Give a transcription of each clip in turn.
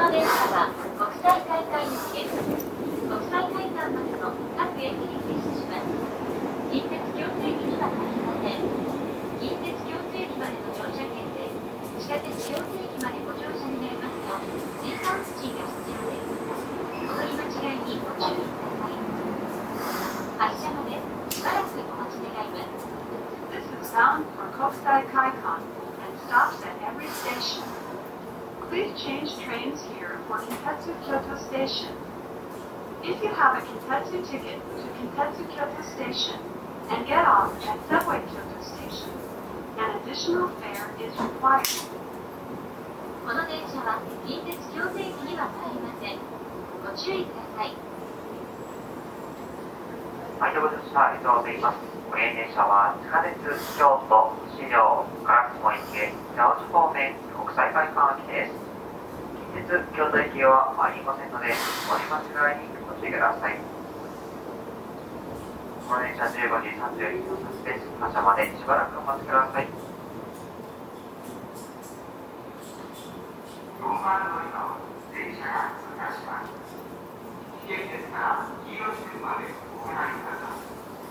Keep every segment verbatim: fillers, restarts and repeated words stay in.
の電車は国際会館行きです。国際会館までの各駅に停車します。近鉄京都駅には入りません。近鉄京都駅までの乗車券で地下鉄京都駅までご乗車になりますと時間付近が必要です。お乗り間違いにご注意ください。発車までしばらくお待ち願います。 This is bound for Kokusai Kaikan and stops at every station. Please change trains here for Kintetsu Kyoto Station. If you have a Kintetsu ticket to Kintetsu Kyoto Station and get off at Subway Kyoto Station, an additional fare is required. この電車は近鉄京都駅には入りません。ご注意ください。 はい、到着した伊藤と言います。これ電車は地下鉄京都市場から雲駅へ八王子方面国際会館駅です。近鉄京都駅はありませんのでお乗り間違いにご注意ください。この電車じゅうごじさんじゅういちふん発です。発車までしばらくお待ちください。 ローマル乗りの電車が通過します。危険ですから黄色い線までお下がりください。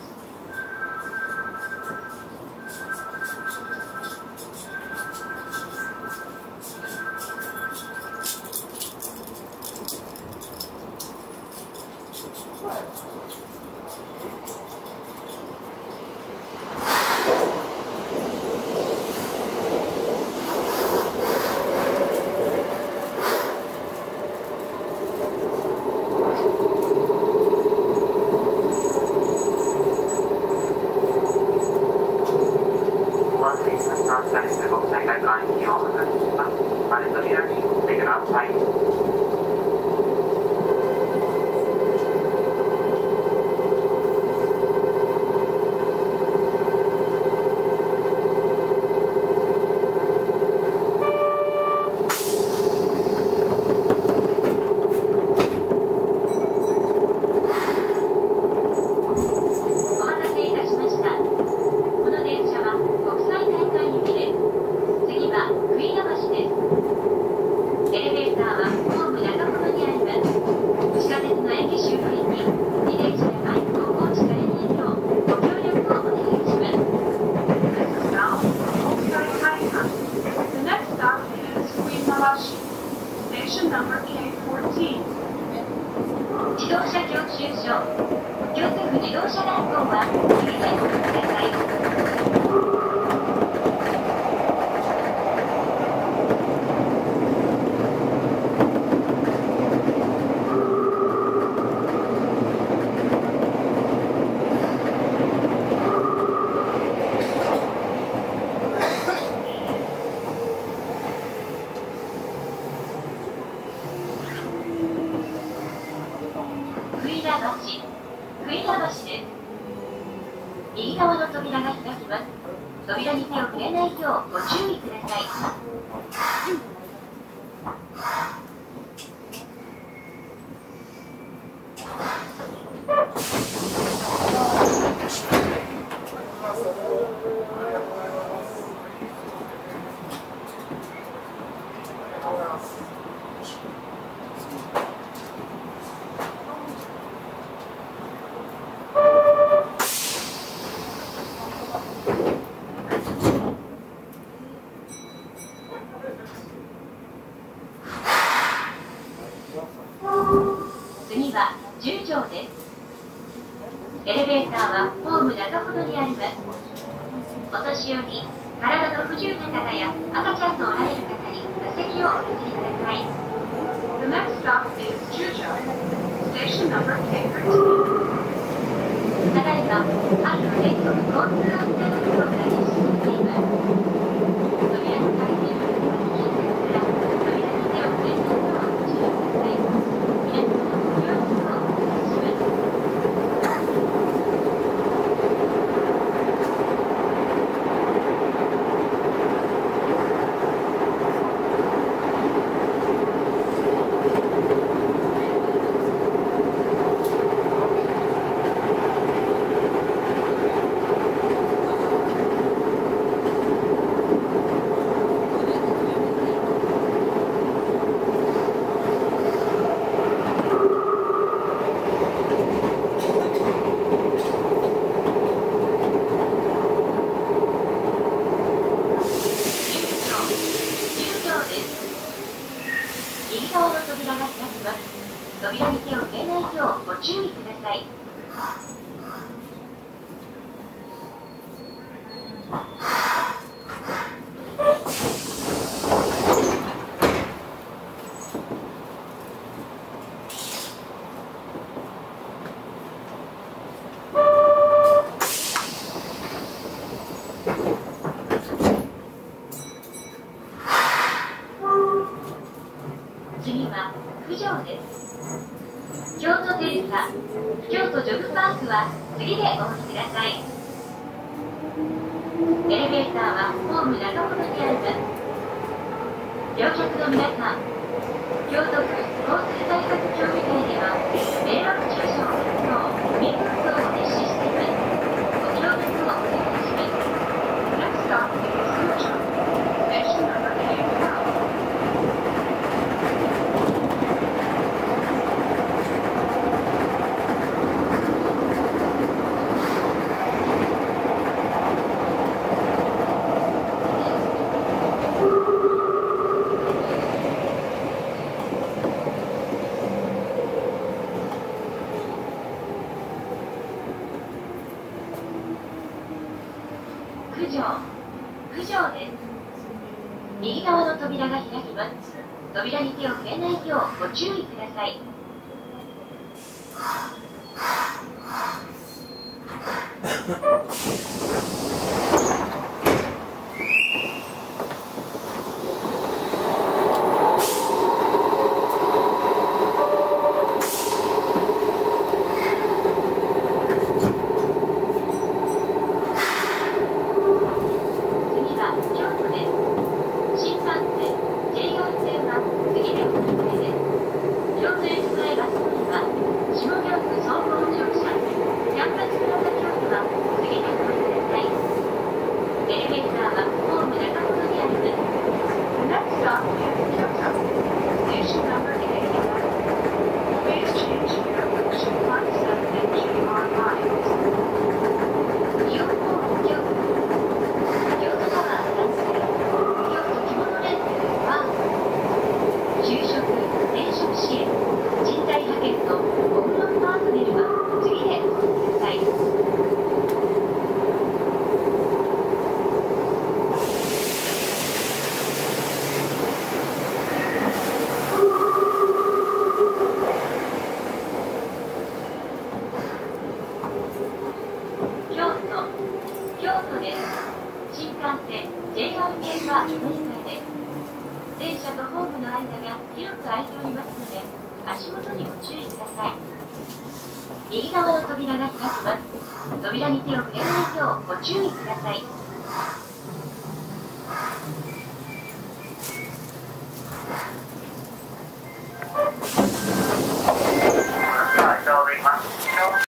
Station number ケーフォーティーン。 自動車教習所京都府自動車学校は右手をください。右側の扉が開きます。扉に手を触れないようご注意ください。次はじゅう条です。エレベーターはホーム中ほどにあります。お年寄り、体の不自由な方や赤ちゃんのおられる方に座席をお譲りください。 The next stop is Jujo, station number ケーフォーティーン。 ただいま、ある連続交通安全のプログラムに進んでいます。扉の開閉の時に扉に手を触れないようご注意ください。皆様のご協力をお願いします。 右側の扉が開きます。扉に手を触れないようご注意ください。次は九条です。京都デルタ、京都ジョグパークは次でお降りください。エレベーターはホーム中ほどにあります。乗客の皆さん、京都府交通対策協議会では迷惑駐車をするよう民活動を実施しています。ご協力をお願いします。 Next stop is Sucho. Station number eight twelve. 九条、九条です。右側の扉が開きます。扉に手を触れないようご注意ください。新幹線 ジェイアール 系は乗り換えです。電車とホームの間が広く空いておりますので、足元にご注意ください。右側の扉が開きます。扉に手を触れないようご注意ください。